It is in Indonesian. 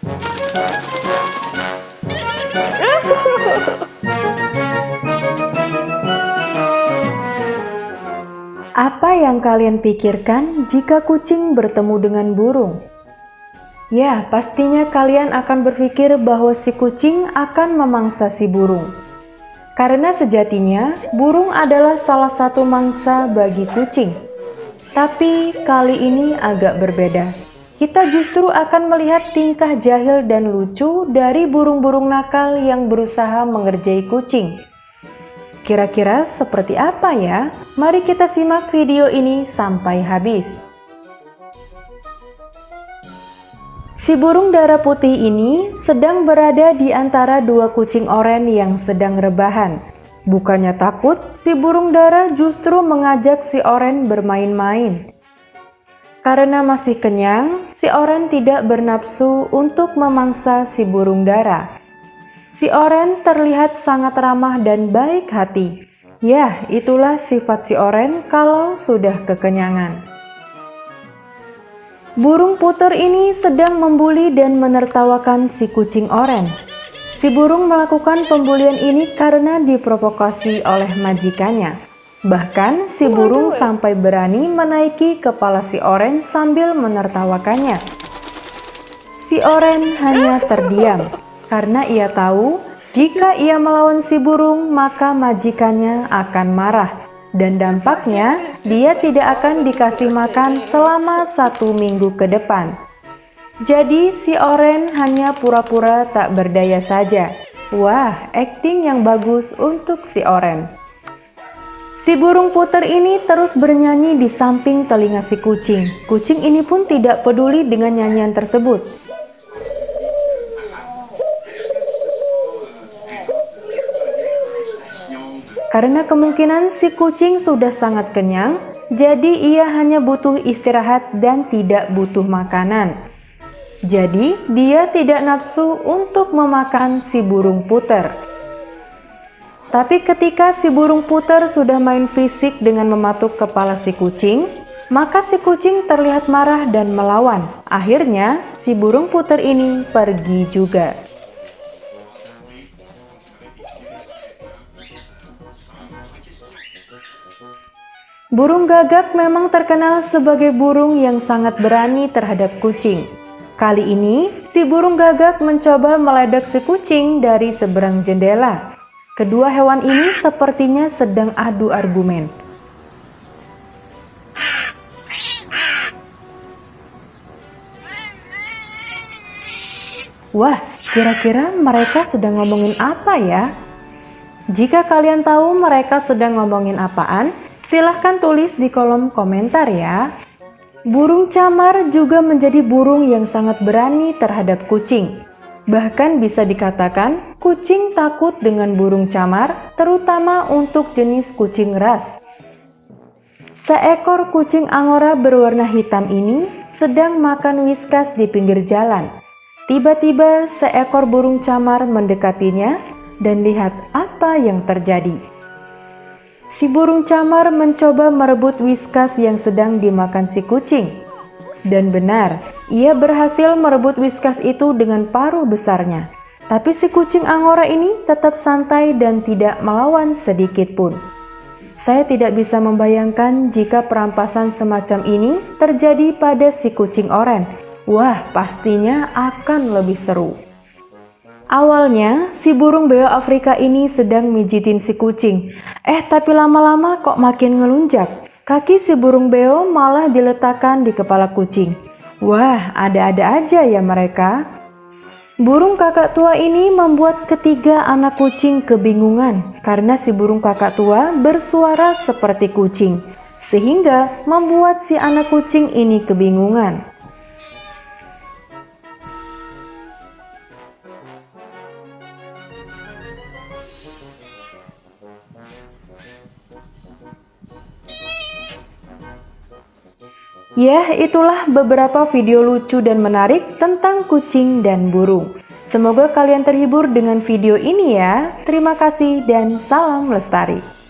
Apa yang kalian pikirkan jika kucing bertemu dengan burung? Ya, pastinya kalian akan berpikir bahwa si kucing akan memangsa si burung. Karena sejatinya, burung adalah salah satu mangsa bagi kucing. Tapi kali ini agak berbeda. Kita justru akan melihat tingkah jahil dan lucu dari burung-burung nakal yang berusaha mengerjai kucing. Kira-kira seperti apa ya? Mari kita simak video ini sampai habis. Si burung darah putih ini sedang berada di antara dua kucing oranye yang sedang rebahan. Bukannya takut, si burung darah justru mengajak si oranye bermain-main. Karena masih kenyang, si oranye tidak bernafsu untuk memangsa si burung darah. Si oranye terlihat sangat ramah dan baik hati. Ya, itulah sifat si oranye kalau sudah kekenyangan. Burung puter ini sedang membuli dan menertawakan si kucing oranye. Si burung melakukan pembulian ini karena diprovokasi oleh majikannya. Bahkan si burung sampai berani menaiki kepala si oranye sambil menertawakannya. Si oranye hanya terdiam. Karena ia tahu, jika ia melawan si burung, maka majikannya akan marah. Dan dampaknya, dia tidak akan dikasih makan selama 1 minggu ke depan. Jadi, si oranye hanya pura-pura tak berdaya saja. Wah, akting yang bagus untuk si oranye. Si burung puter ini terus bernyanyi di samping telinga si kucing. Kucing ini pun tidak peduli dengan nyanyian tersebut. Karena kemungkinan si kucing sudah sangat kenyang, jadi ia hanya butuh istirahat dan tidak butuh makanan. Jadi dia tidak nafsu untuk memakan si burung puter. Tapi ketika si burung puter sudah main fisik dengan mematuk kepala si kucing, maka si kucing terlihat marah dan melawan. Akhirnya si burung puter ini pergi juga. Burung gagak memang terkenal sebagai burung yang sangat berani terhadap kucing. Kali ini, si burung gagak mencoba meledak si kucing dari seberang jendela. Kedua hewan ini sepertinya sedang adu argumen. Wah, kira-kira mereka sedang ngomongin apa ya? Jika kalian tahu mereka sedang ngomongin apaan, silahkan tulis di kolom komentar ya. Burung camar juga menjadi burung yang sangat berani terhadap kucing. Bahkan bisa dikatakan kucing takut dengan burung camar, terutama untuk jenis kucing ras. Seekor kucing angora berwarna hitam ini sedang makan whiskas di pinggir jalan. Tiba-tiba seekor burung camar mendekatinya dan lihat apa yang terjadi. Si burung camar mencoba merebut whiskas yang sedang dimakan si kucing. Dan benar, ia berhasil merebut whiskas itu dengan paruh besarnya. Tapi si kucing angora ini tetap santai dan tidak melawan sedikit pun. Saya tidak bisa membayangkan jika perampasan semacam ini terjadi pada si kucing oranye. Wah, pastinya akan lebih seru. Awalnya, si burung beo Afrika ini sedang mijitin si kucing. Tapi lama-lama kok makin ngelunjak. Kaki si burung beo malah diletakkan di kepala kucing. Wah, ada-ada aja ya mereka. Burung kakak tua ini membuat ketiga anak kucing kebingungan karena si burung kakak tua bersuara seperti kucing, sehingga membuat si anak kucing ini kebingungan. Ya, itulah beberapa video lucu dan menarik tentang kucing dan burung. Semoga kalian terhibur dengan video ini ya. Terima kasih dan salam lestari.